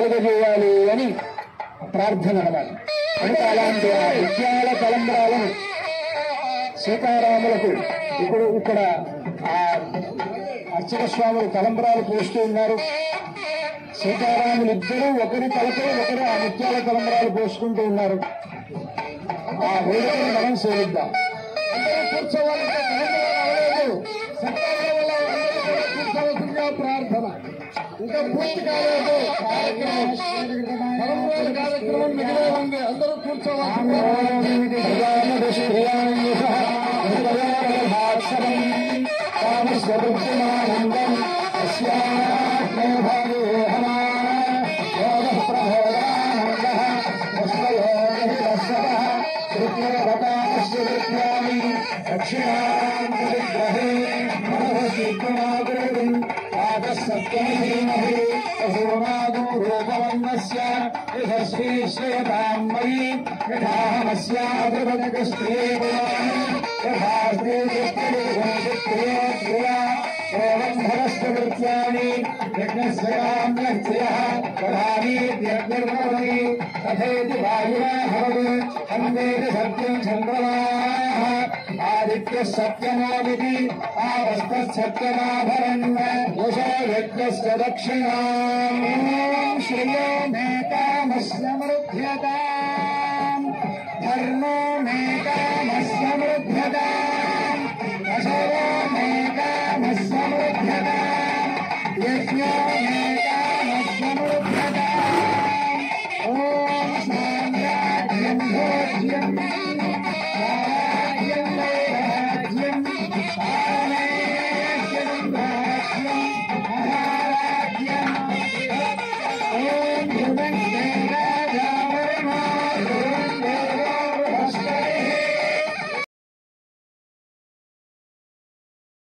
కలుగజేయాలి అని ప్రార్థన అన్నమాట. అంటే అలాంటి ఆ ముత్యాల తలంబ్రాలను సీతారాములకు ఇప్పుడు ఇక్కడ ఆ అర్చక స్వాములు తలంబ్రాలు పోస్తూ ఉన్నారు. సీతారాములు ఇద్దరూ ఒకరి తలపై ఒకరు ఆ ముత్యాల తలంబ్రాలు పోసుకుంటూ ఉన్నారు. ఆ వేడుకను మనం సేవిద్దాం. అందరూ కూర్చోవాలంటే అవలేదు. కూర్చోవలసిందిగా ప్రార్థన. ఇంకా పూర్తి కాలేదు కార్యక్రమం మిగిలే ఉంది. అందరూ కూర్చోవాలి. आदित्य सत्यनादिति आवस्त सत्यनाभरन् यशो यज्ञस्य दक्षिणाम् श्रियो मे कामस्य मृध्यताम् धर्मो मे कामस्य मृध्यताम् अशरो मे कामस्य मृध्यताम् यज्ञो मे कामस्य मृध्यताम् ॐ साम्राज्यं भोज्यम् राज्यं वैराज्यम्